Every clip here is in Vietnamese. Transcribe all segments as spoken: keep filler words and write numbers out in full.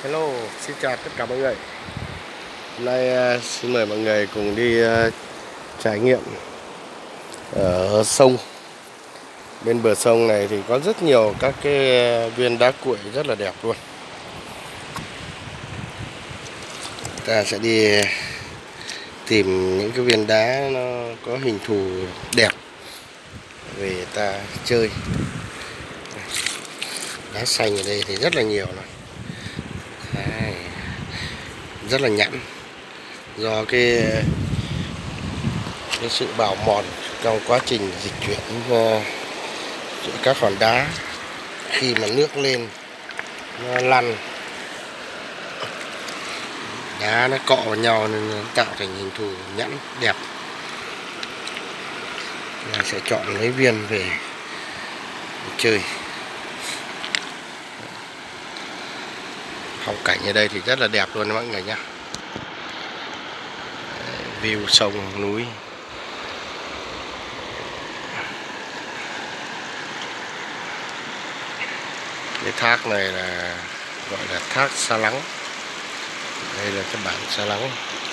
Hello, xin chào tất cả mọi người. Hôm nay uh, xin mời mọi người cùng đi uh, trải nghiệm ở sông. Bên bờ sông này thì có rất nhiều các cái viên đá cuội rất là đẹp luôn. Ta sẽ đi tìm những cái viên đá nó có hình thù đẹp về ta chơi. Đá xanh ở đây thì rất là nhiều này. Đấy, rất là nhẵn do cái, cái sự bào mòn trong quá trình dịch chuyển uh, các hòn đá. Khi mà nước lên nó lăn, đá nó cọ vào nhau nên nó tạo thành hình thù nhẵn đẹp. Mình sẽ chọn lấy viên về chơi. Phong cảnh ở đây thì rất là đẹp luôn mọi người nhé. View sông núi. Cái thác này là gọi là thác Sa Lắng. Đây là cái bản Sa Lắng.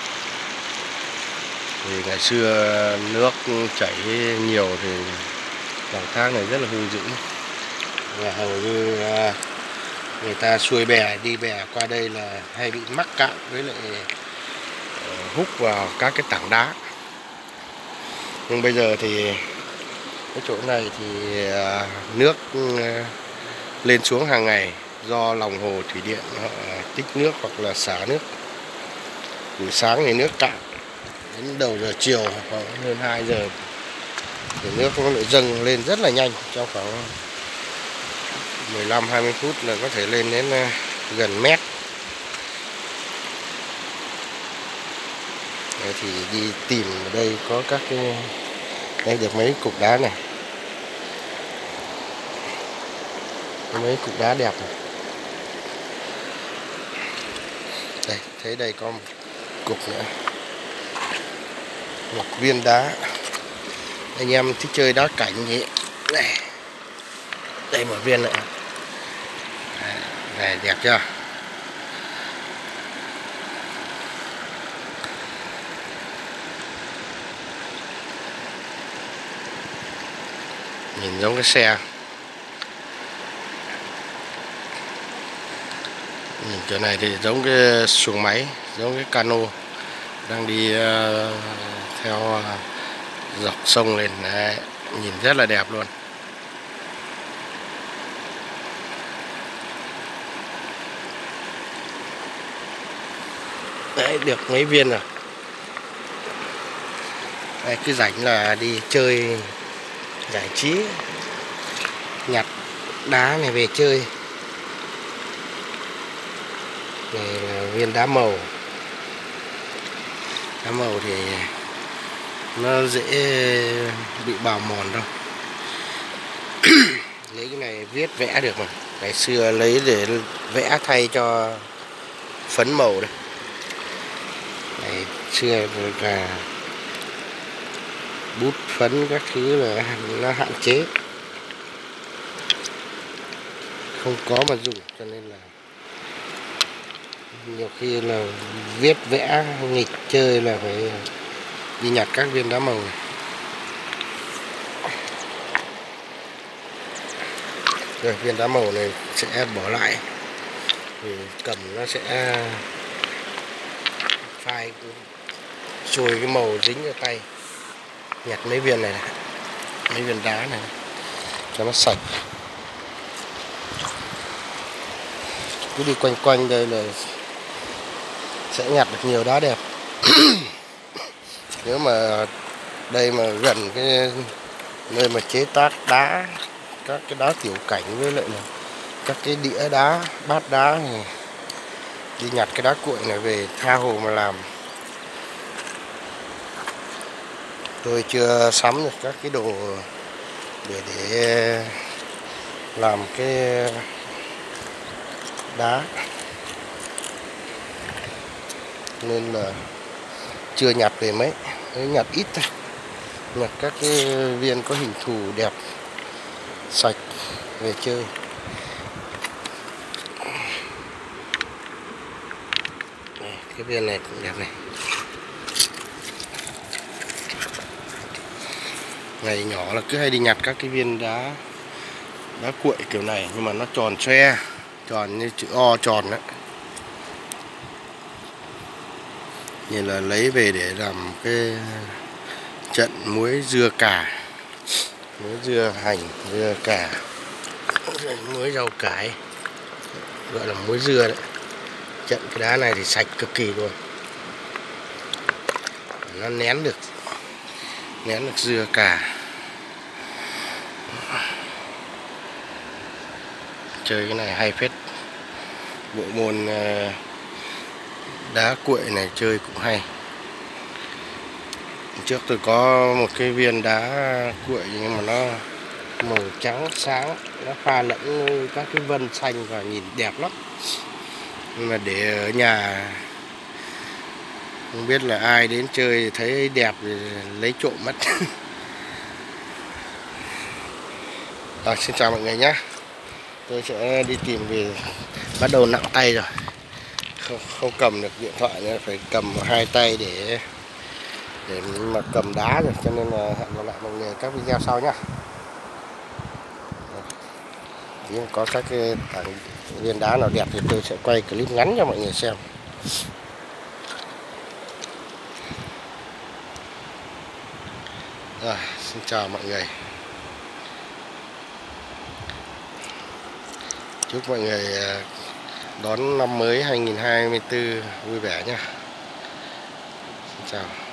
Vì ngày xưa nước chảy nhiều thì dòng thác này rất là hung dữ. Và hầu như người ta xuôi bè đi bè qua đây là hay bị mắc cạn với lại hút vào các cái tảng đá. Nhưng bây giờ thì cái chỗ này thì nước lên xuống hàng ngày do lòng hồ thủy điện họ tích nước hoặc là xả nước. Buổi sáng thì nước cạn, đến đầu giờ chiều khoảng hơn hai giờ thì nước nó lại dâng lên rất là nhanh, trong khoảng mười lăm hai mươi phút là có thể lên đến gần mét. Đấy thì đi tìm ở đây có các cái, đây được mấy cục đá này, có mấy cục đá đẹp này. Đây, thấy đây có một cục nữa, một viên đá. Anh em thích chơi đá cảnh vậy này, đây một viên nữa này, đẹp chưa? Nhìn giống cái xe, nhìn chỗ này thì giống cái xuồng máy, giống cái cano đang đi uh, theo uh, dọc sông lên. Đấy, nhìn rất là đẹp luôn. Đấy, được mấy viên rồi. Đây, cứ rảnh là đi chơi giải trí, nhặt đá này về chơi. Này là viên đá màu. Đá màu thì nó dễ bị bào mòn đâu. Lấy cái này viết vẽ được mà. Ngày xưa lấy để vẽ thay cho phấn màu đây. Ngày xưa là bút phấn các thứ là nó hạn chế, không có mà dùng, cho nên là nhiều khi là viết vẽ nghịch chơi là phải đi nhặt các viên đá màu này. Rồi viên đá màu này sẽ bỏ lại, vì cầm nó sẽ phai trôi cái màu dính ở tay. Nhặt mấy viên này, này, mấy viên đá này cho nó sạch. Cứ đi quanh quanh đây là sẽ nhặt được nhiều đá đẹp. Nếu mà đây mà gần cái nơi mà chế tác đá, các cái đá tiểu cảnh với lại là các cái đĩa đá, bát đá thì đi nhặt cái đá cuội này về tha hồ mà làm. Tôi chưa sắm được các cái đồ để để làm cái đá nên là chưa nhặt về mấy, nhặt ít thôi. Nhặt các cái viên có hình thù đẹp, sạch về chơi. cái viên này cũng đẹp này. Ngày nhỏ là cứ hay đi nhặt các cái viên đá đá cuội kiểu này, nhưng mà nó tròn xoe, tròn như chữ O tròn đấy. Như là lấy về để làm cái trận muối dưa cà, muối dưa hành, dưa cà, muối rau cải, gọi là muối dưa đấy. Trận cái đá này thì sạch cực kỳ luôn, nó nén được nén được dưa cà. Chơi cái này hay phết, bộ môn đá cuội này chơi cũng hay. Trước tôi có một cái viên đá cuội nhưng mà nó màu trắng sáng, nó pha lẫn các cái vân xanh và nhìn đẹp lắm. Nhưng mà để ở nhà không biết là ai đến chơi thấy đẹp thì lấy trộm mất. Rồi, xin chào mọi người nhé. Tôi sẽ đi tìm về, bắt đầu nặng tay rồi, không, không cầm được điện thoại nữa, phải cầm hai tay để để mà cầm đá rồi, cho nên là hẹn gặp lại mọi người các video sau nhá. Nếu có các cái tảng viên đá nào đẹp thì tôi sẽ quay clip ngắn cho mọi người xem. Rồi, xin chào mọi người. Chúc mọi người đón năm mới hai nghìn không trăm hai mươi tư vui vẻ nhé. Xin chào.